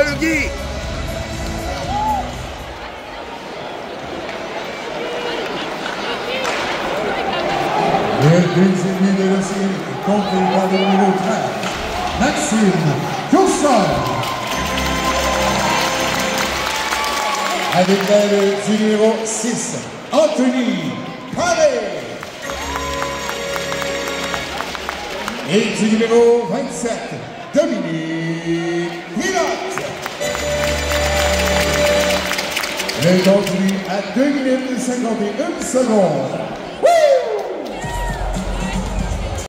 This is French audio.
Saint-Luguy. Le deuxième but de la série compté par le numéro 13, Maxime Coursol. Avec l'aide du numéro 6, Anthony Paré. Et du numéro 27, Dominique Pilote. Le continue à 2 minutes 51 secondes.